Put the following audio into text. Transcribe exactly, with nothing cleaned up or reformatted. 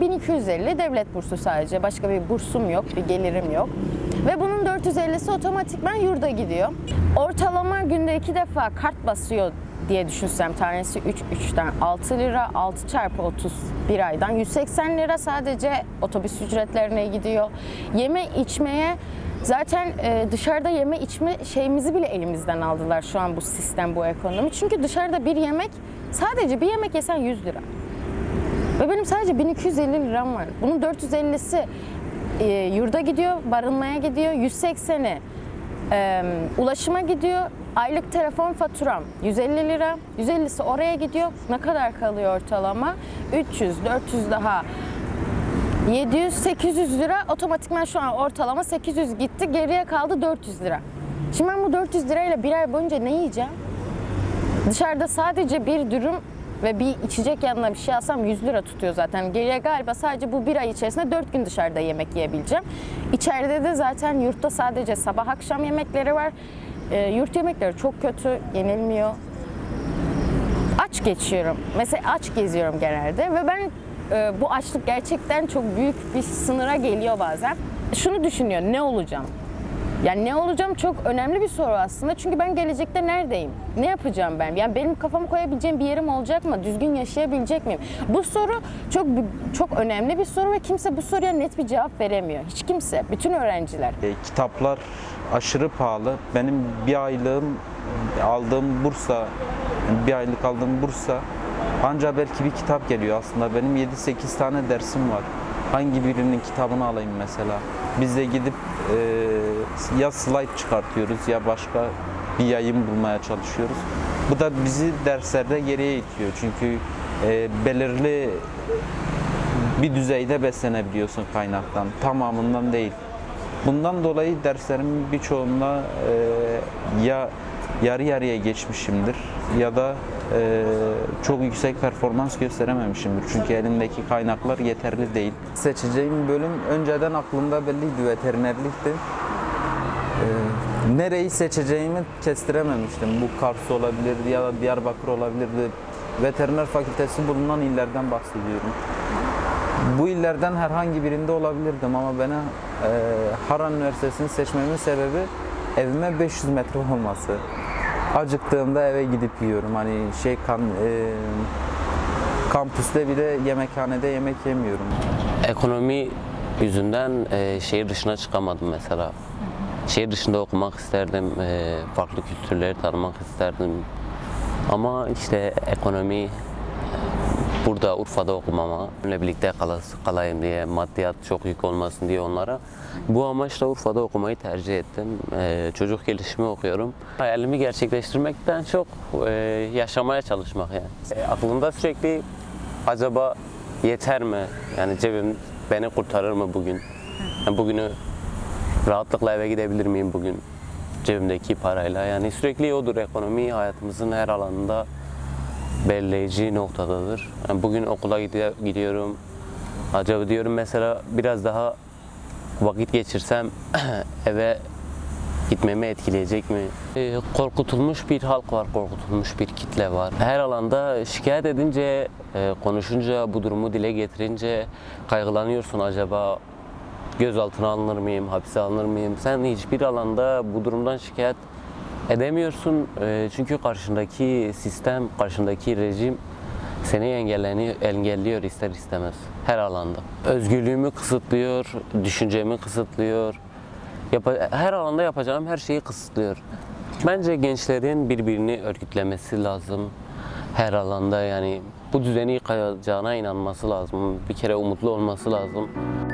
bin iki yüz elli devlet bursu sadece. Başka bir bursum yok, bir gelirim yok. Ve bunun dört yüz ellisi otomatikman yurda gidiyor. Ortalama günde iki defa kart basıyor diye düşünsem, tanesi üç, üçten altı lira, altı çarpı otuz bir aydan yüz seksen lira sadece otobüs ücretlerine gidiyor. Yeme içmeye zaten dışarıda yeme içme şeyimizi bile elimizden aldılar şu an bu sistem, bu ekonomi. Çünkü dışarıda bir yemek, sadece bir yemek yesen yüz lira. Ve benim sadece bin iki yüz elli liram var. Bunun dört yüz ellisi e, yurda gidiyor, barınmaya gidiyor. yüz sekseni e, ulaşıma gidiyor. Aylık telefon faturam yüz elli lira. yüz ellisi oraya gidiyor. Ne kadar kalıyor ortalama? üç yüz, dört yüz daha yedi yüz, sekiz yüz lira. Otomatikman şu an ortalama sekiz yüz gitti. Geriye kaldı dört yüz lira. Şimdi ben bu dört yüz lirayla bir ay boyunca ne yiyeceğim? Dışarıda sadece bir dürüm ve bir içecek yanına bir şey alsam yüz lira tutuyor zaten. Geriye galiba sadece bu bir ay içerisinde dört gün dışarıda yemek yiyebileceğim. İçeride de zaten yurtta sadece sabah akşam yemekleri var. E, yurt yemekleri çok kötü, yenilmiyor. Aç geçiyorum. Mesela aç geziyorum genelde ve ben e, bu açlık gerçekten çok büyük bir sınıra geliyor bazen. Şunu düşünüyor, ne olacağım? Yani ne olacağım çok önemli bir soru aslında. Çünkü ben gelecekte neredeyim? Ne yapacağım ben? Yani benim kafamı koyabileceğim bir yerim olacak mı? Düzgün yaşayabilecek miyim? Bu soru çok çok önemli bir soru ve kimse bu soruya net bir cevap veremiyor. Hiç kimse, bütün öğrenciler. E, kitaplar aşırı pahalı. Benim bir aylığım aldığım bursa, bir aylık aldığım bursa ancak belki bir kitap geliyor aslında. Benim yedi sekiz tane dersim var. Hangi birinin kitabını alayım mesela? Biz de gidip e, ya slide çıkartıyoruz ya başka bir yayın bulmaya çalışıyoruz. Bu da bizi derslerde geriye itiyor. Çünkü e, belirli bir düzeyde beslenebiliyorsun kaynaktan, tamamından değil. Bundan dolayı derslerimin birçoğunda e, ya yarı yarıya geçmişimdir ya da e, çok yüksek performans gösterememişimdir. Çünkü elimdeki kaynaklar yeterli değil. Seçeceğim bölüm önceden aklımda belliydi, veterinerlikti. E, nereyi seçeceğimi kestirememiştim. Bu Kars olabilirdi ya da Diyarbakır olabilirdi. Veteriner fakültesi bulunan illerden bahsediyorum. Bu illerden herhangi birinde olabilirdim ama bana e, Harran Üniversitesi'ni seçmemin sebebi evime beş yüz metre olması. Acıktığımda eve gidip yiyorum. Hani şey kan, e, kampüste bile yemekhanede yemek yemiyorum. Ekonomi yüzünden e, şehir dışına çıkamadım mesela. Şehir dışında okumak isterdim, e, farklı kültürleri tanımak isterdim. Ama işte ekonomi burada Urfa'da okumama, onunla birlikte kalayım diye, maddiyat çok yük olmasın diye onlara. Bu amaçla Urfa'da okumayı tercih ettim. Ee, çocuk gelişimi okuyorum. Hayalimi gerçekleştirmekten çok e, yaşamaya çalışmak yani. E, aklımda sürekli acaba yeter mi? Yani cebim beni kurtarır mı bugün? Yani bugünü rahatlıkla eve gidebilir miyim bugün? Cebimdeki parayla. Yani sürekli odur, ekonomi hayatımızın her alanında belirleyici noktadadır. Yani bugün okula gidiyorum. Acaba diyorum mesela biraz daha vakit geçirsem eve gitmemi etkileyecek mi? E, korkutulmuş bir halk var, korkutulmuş bir kitle var. Her alanda şikayet edince, e, konuşunca, bu durumu dile getirince kaygılanıyorsun. Acaba gözaltına alınır mıyım, hapse alınır mıyım? Sen hiçbir alanda bu durumdan şikayet edemiyorsun. E, çünkü karşındaki sistem, karşındaki rejim seni engelleniyor, engelliyor ister istemez her alanda. Özgürlüğümü kısıtlıyor, düşüncemi kısıtlıyor. Yap her alanda yapacağım her şeyi kısıtlıyor. Bence gençlerin birbirini örgütlemesi lazım. Her alanda yani bu düzeni yıkacağına inanması lazım. Bir kere umutlu olması lazım.